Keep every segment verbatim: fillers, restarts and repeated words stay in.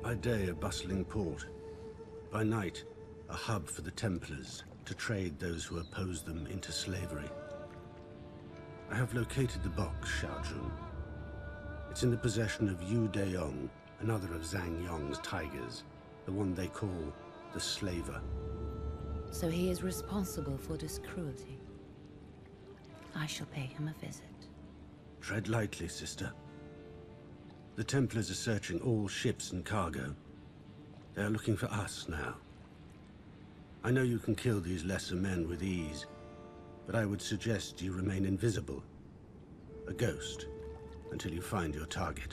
By day, a bustling port. By night, a hub for the Templars to trade those who oppose them into slavery. I have located the box, Xiaojun. It's in the possession of Yu Deyong, another of Zhang Yong's tigers, the one they call the Slaver. So he is responsible for this cruelty. I shall pay him a visit. Tread lightly, sister. The Templars are searching all ships and cargo. They are looking for us now. I know you can kill these lesser men with ease, but I would suggest you remain invisible, a ghost, until you find your target.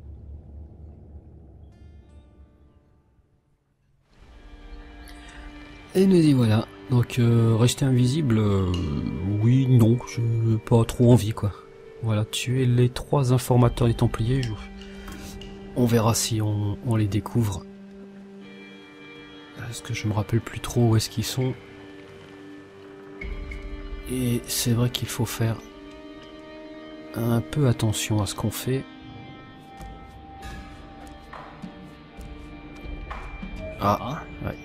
Et nous y voilà. Donc euh, rester invisible, euh, oui, non, j'ai pas trop envie quoi. Voilà, tuer les trois informateurs des Templiers, je... on verra si on, on les découvre. Parce que je me rappelle plus trop où est-ce qu'ils sont. Et c'est vrai qu'il faut faire un peu attention à ce qu'on fait. Ah, ouais.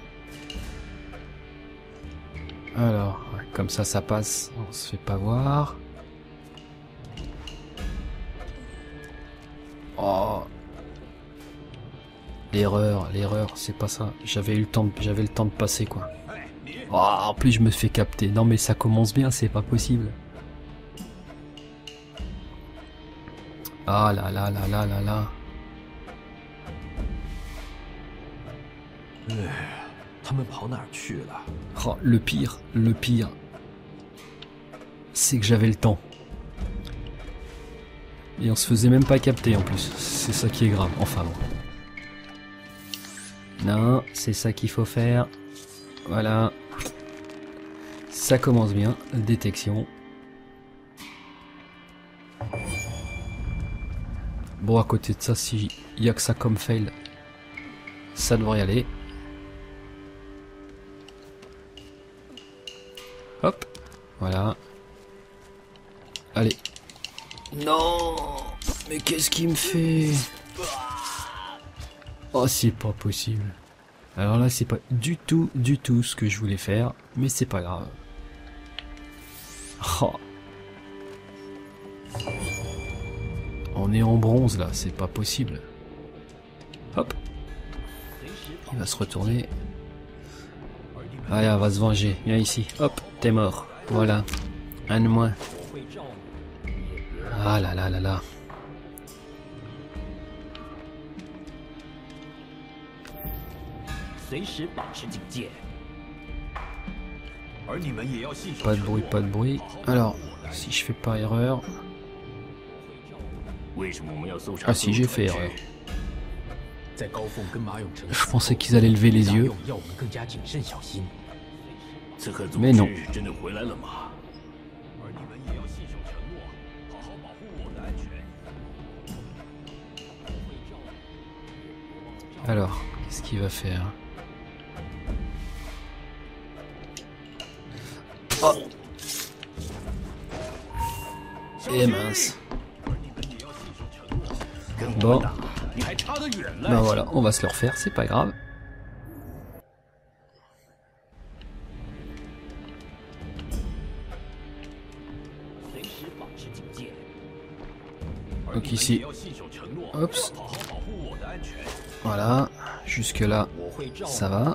Alors, ouais, comme ça, ça passe, on se fait pas voir. Oh, l'erreur, l'erreur, c'est pas ça. J'avais eu le temps, de, j'avais le temps de passer quoi. Oh, en plus, je me fais capter. Non mais ça commence bien, c'est pas possible. Ah là là là là là là. Oh, le pire, le pire, c'est que j'avais le temps. Et on se faisait même pas capter en plus. C'est ça qui est grave. Enfin bon. Non, c'est ça qu'il faut faire. Voilà. Ça commence bien. Détection. Bon, à côté de ça, s'il y a que ça comme fail, ça devrait y aller. Hop. Voilà. Allez. Non, mais qu'est-ce qu'il me fait? Oh, c'est pas possible. Alors là, c'est pas du tout, du tout ce que je voulais faire, mais c'est pas grave. Oh. On est en bronze là, c'est pas possible. Hop. Il va se retourner. Allez, on va se venger. Viens ici. Hop, t'es mort. Voilà. Un de moins. Ah là là là là. Pas de bruit, pas de bruit. Alors, si je fais pas erreur... Ah si, j'ai fait erreur. Je pensais qu'ils allaient lever les yeux. Mais non. Alors, qu'est-ce qu'il va faire? Oh! Et mince. Bon. Ben voilà, on va se le refaire, c'est pas grave. Donc ici. Hop. Voilà, jusque là, ça va.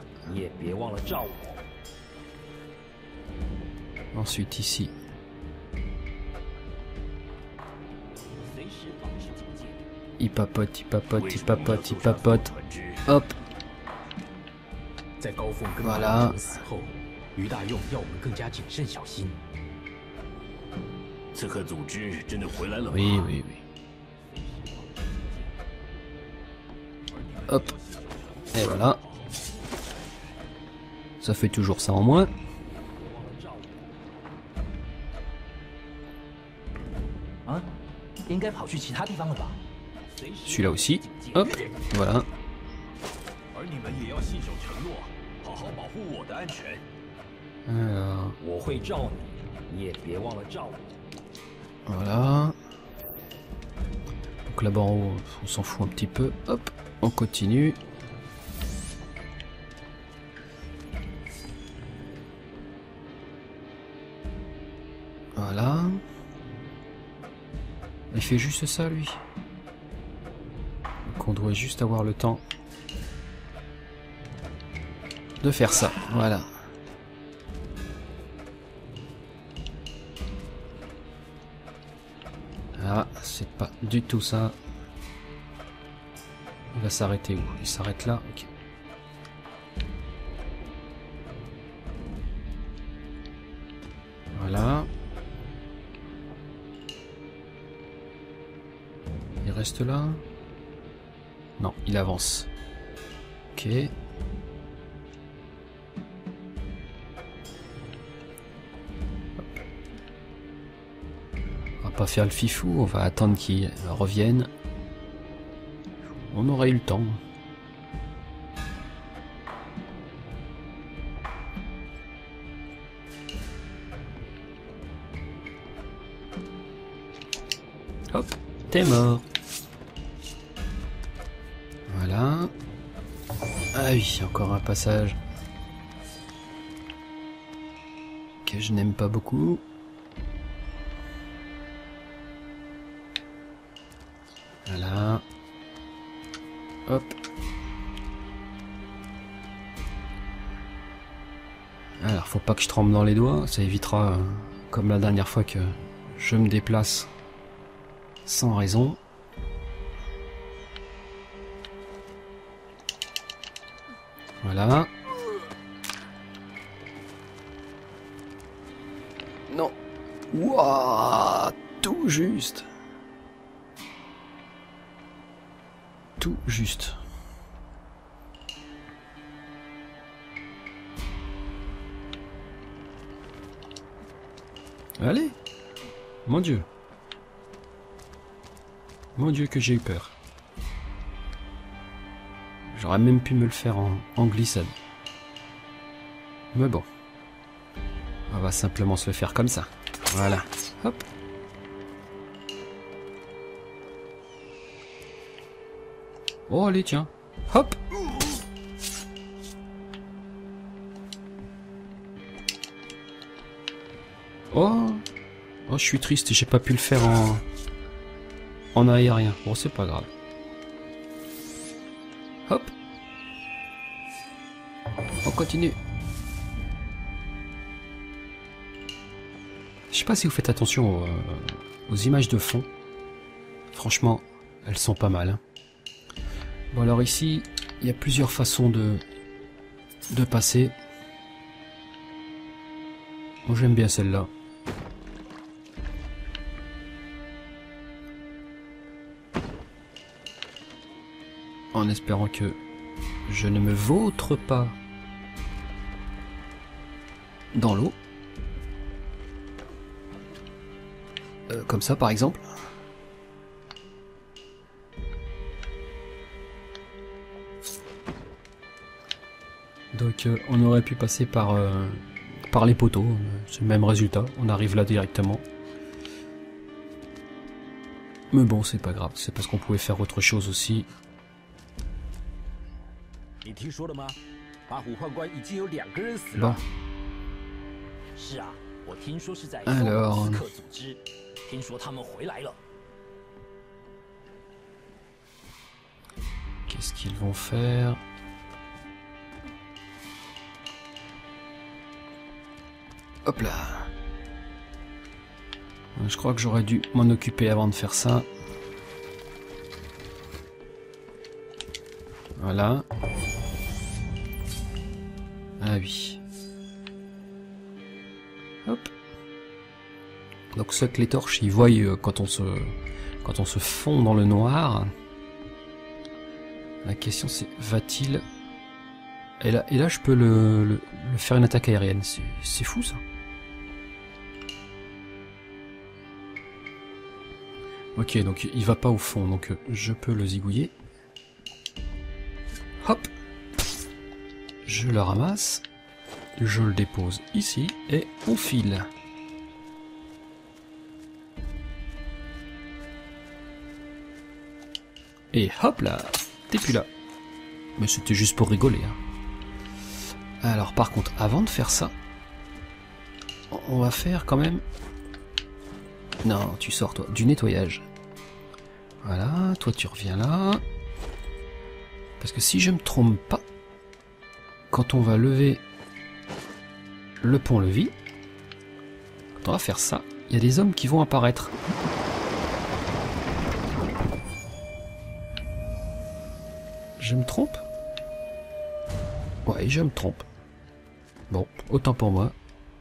Ensuite ici. Il papote, il papote, il papote, il papote. Hop. Voilà. Oui, oui, oui. Hop. Et voilà. Ça fait toujours ça en moins. Celui-là aussi. Hop. Voilà. Alors. Voilà. Donc là-bas en haut, on s'en fout un petit peu. Hop. On continue. fait juste ça, lui. Donc on doit juste avoir le temps de faire ça. Voilà. Ah, c'est pas du tout ça. Il va s'arrêter où? Il s'arrête là. Ok. Voilà. Il reste là? Non, il avance. Ok. Hop. On va pas faire le fifou, on va attendre qu'il revienne. On aurait eu le temps. Hop, t'es mort. Voilà. Ah oui, encore un passage que je n'aime pas beaucoup. Voilà. Hop. Alors, faut pas que je tremble dans les doigts, ça évitera, euh, comme la dernière fois, que je me déplace sans raison. Voilà. Non. Wouah, tout juste. Tout juste. Allez. Mon Dieu. Mon Dieu que j'ai eu peur. J'aurais même pu me le faire en, en glissade. Mais bon. On va simplement se le faire comme ça. Voilà. Hop. Oh allez tiens. Hop. Oh. Oh je suis triste, j'ai pas pu le faire en... en aérien. Bon c'est pas grave. Hop. On continue. Je sais pas si vous faites attention aux, aux images de fond. Franchement, elles sont pas mal. Hein. Bon alors ici, il y a plusieurs façons de, de passer. Moi j'aime bien celle-là. En espérant que je ne me vautre pas dans l'eau. Euh, comme ça par exemple. Donc euh, on aurait pu passer par, euh, par les poteaux, c'est le même résultat, on arrive là directement. Mais bon c'est pas grave, c'est parce qu'on pouvait faire autre chose aussi. Bon. Alors... Qu'est-ce qu'ils vont faire? Hop là. Je crois que j'aurais dû m'en occuper avant de faire ça. Voilà. Ah oui. Hop. Donc ça que les torches, ils voient euh, quand on se quand on se fond dans le noir. La question c'est, va-t-il... Et là, et là je peux le, le, le faire une attaque aérienne. C'est fou ça. Ok, donc il va pas au fond, donc je peux le zigouiller. Hop. Je le ramasse. Je le dépose ici et on file. Et hop là, t'es plus là. Mais c'était juste pour rigoler. Hein. Alors par contre, avant de faire ça, on va faire quand même... Non, tu sors toi, du nettoyage. Voilà, toi tu reviens là. Parce que si je me trompe pas, quand on va lever le pont-levis, quand on va faire ça, il y a des hommes qui vont apparaître. Je me trompe? Ouais, je me trompe. Bon, autant pour moi.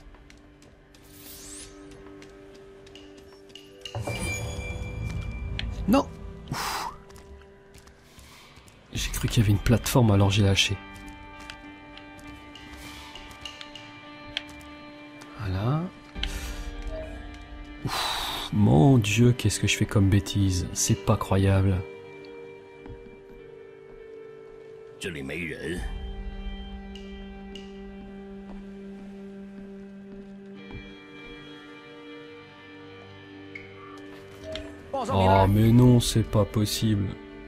Non! Ouf. J'ai cru qu'il y avait une plateforme, alors j'ai lâché. Voilà. Ouf. Mon Dieu, qu'est-ce que je fais comme bêtise. C'est pas croyable. Oh mais non, c'est pas possible.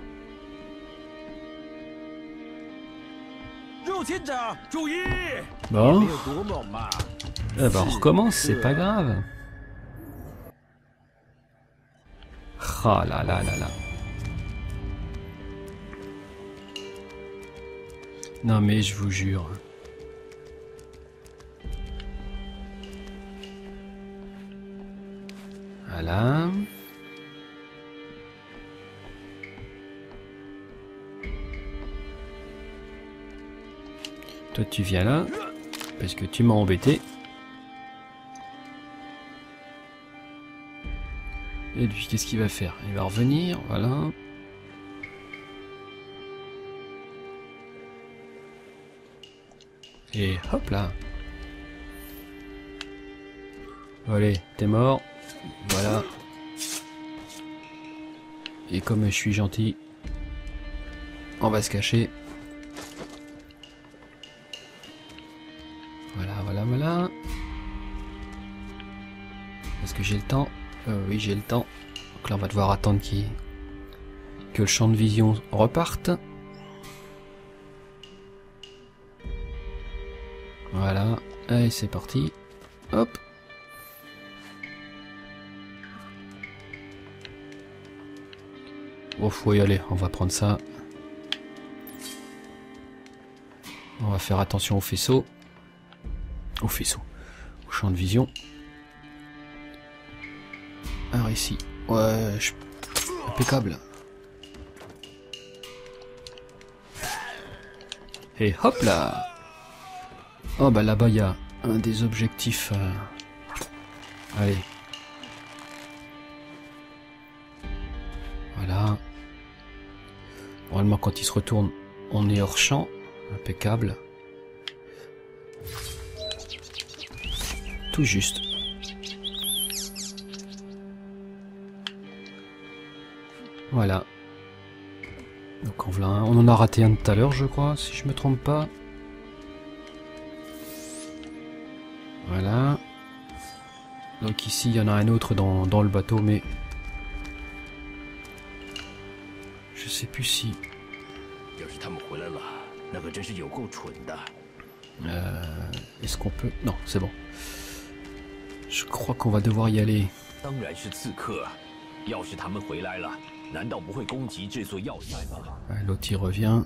Bon. Eh ben on recommence, c'est pas grave. Ah là là là là. Non mais je vous jure. Voilà. Toi tu viens là, parce que tu m'as embêté. Et lui, qu'est-ce qu'il va faire? Il va revenir, voilà. Et hop là. Allez, t'es mort. Voilà. Et comme je suis gentil, on va se cacher. Voilà, voilà, voilà. Est-ce que j'ai le temps? euh, Oui, j'ai le temps. Donc là, on va devoir attendre qu'il... que le champ de vision reparte. Voilà. Allez, c'est parti. Hop. Oh, faut y aller. On va prendre ça. On va faire attention au faisceau. Au faisceau. Au champ de vision. Alors ici. Ouais, je... impeccable. Et hop là. Oh bah là-bas il y a un des objectifs. Euh... Allez. Voilà. Normalement quand il se retourne, on est hors champ. Impeccable. Tout juste. Voilà. Donc on, voilà un. On en a raté un tout à l'heure je crois, si je me trompe pas. Voilà. Donc ici il y en a un autre dans, dans le bateau mais... je sais plus si... Euh, Est-ce qu'on peut... non, c'est bon. Je crois qu'on va devoir y aller. Ouais, l'autre il revient.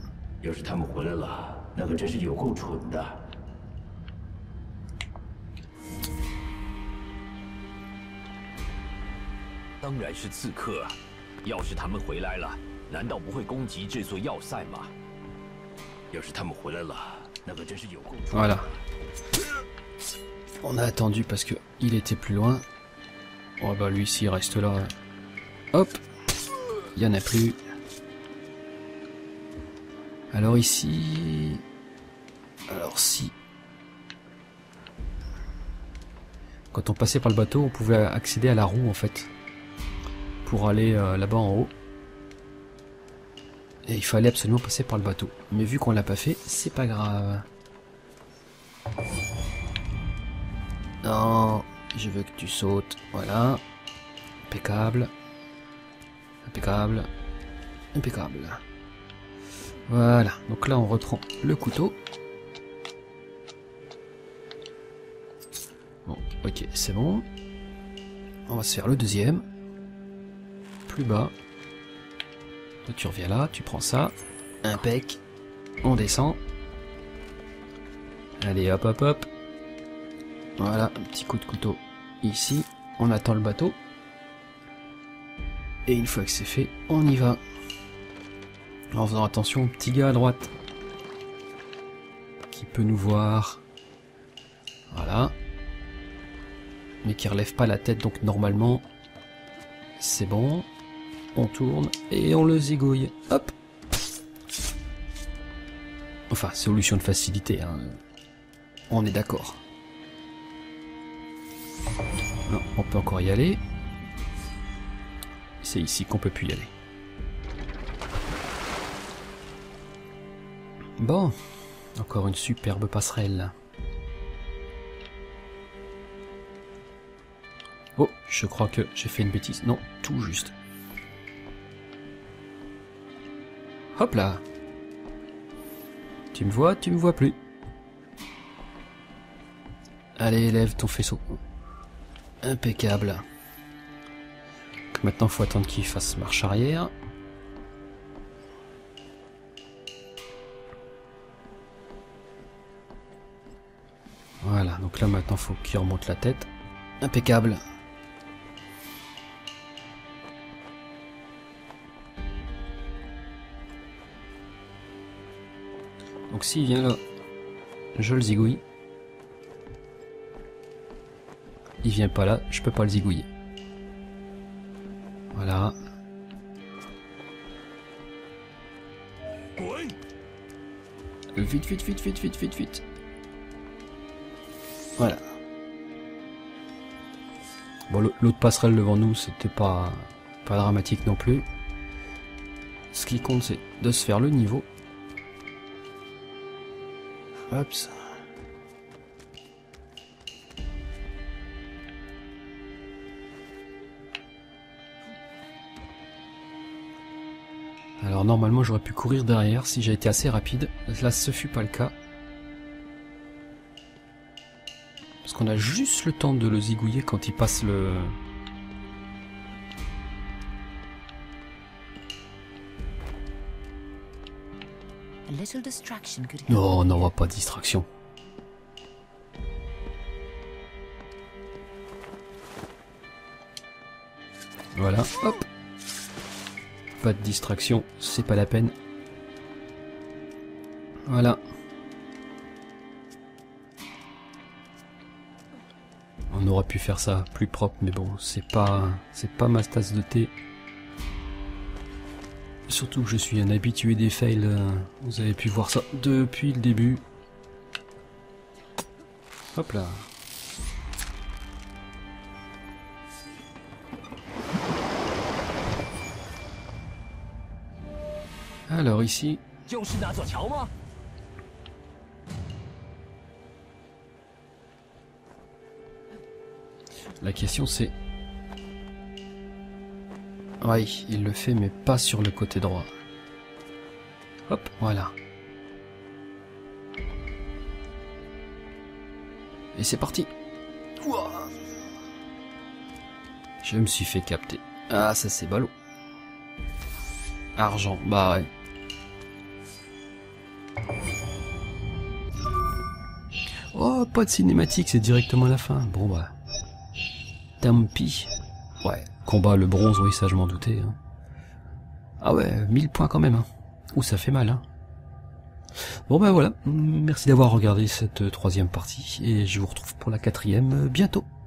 Voilà. On a attendu parce que il était plus loin. Oh bah lui s'il reste là. Hop. Il y en a plus. Alors ici... alors si... quand on passait par le bateau, on pouvait accéder à la roue en fait. Pour aller euh, là-bas en haut. Et il fallait absolument passer par le bateau. Mais vu qu'on l'a pas fait, c'est pas grave. Non, je veux que tu sautes. Voilà. Impeccable. Impeccable. Impeccable. Voilà. Donc là, on reprend le couteau. Bon, ok, c'est bon. On va se faire le deuxième. Plus bas. Toi, tu reviens là, tu prends ça. Impec. On descend. Allez, hop, hop, hop. Voilà, un petit coup de couteau ici. On attend le bateau. Et une fois que c'est fait, on y va. En faisant attention au petit gars à droite. Qui peut nous voir. Voilà. Mais qui relève pas la tête, donc normalement, c'est bon. On tourne et on le zigouille. Hop. Enfin, solution de facilité, hein. On est d'accord. Non, on peut encore y aller. C'est ici qu'on peut plus y aller. Bon, encore une superbe passerelle. Oh, je crois que j'ai fait une bêtise. Non, tout juste. Hop là. Tu me vois, tu me vois plus. Allez, lève ton faisceau. Impeccable. Donc maintenant, il faut attendre qu'il fasse marche arrière. Voilà, donc là maintenant, il faut qu'il remonte la tête. Impeccable. Donc s'il vient là, je le zigouille. Il vient pas là, je peux pas le zigouiller. Voilà. Vite, vite, vite, vite, vite, vite, vite. Voilà. Bon, l'autre passerelle devant nous, c'était pas, pas dramatique non plus. Ce qui compte, c'est de se faire le niveau. Hop. Alors normalement j'aurais pu courir derrière si j'ai été assez rapide. Là ce fut pas le cas. Parce qu'on a juste le temps de le zigouiller quand il passe le... Non, non, on va pas de distraction. Voilà, hop. Pas de distraction, c'est pas la peine. Voilà. On aurait pu faire ça plus propre, mais bon, c'est pas, c'est pas ma tasse de thé. Surtout que je suis un habitué des fails, vous avez pu voir ça depuis le début. Hop là. Alors ici... La question c'est... Oui, il le fait, mais pas sur le côté droit. Hop, voilà. Et c'est parti. Ouah. Je me suis fait capter. Ah, ça c'est ballot. Argent, bah ouais. Oh, pas de cinématique, c'est directement à la fin. Bon bah... Tant pis. Ouais. Combat le bronze, oui, ça je m'en doutais. Hein. Ah ouais, mille points quand même. Hein. Ouh, ça fait mal. Hein. Bon ben voilà, merci d'avoir regardé cette troisième partie, et je vous retrouve pour la quatrième bientôt.